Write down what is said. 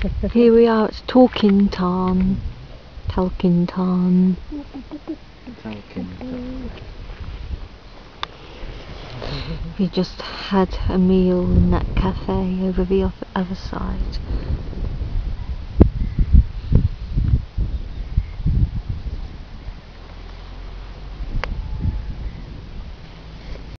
Here we are at Talkin Tarn. Talkin Tarn. Talkin Tarn. We just had a meal in that cafe over the other side.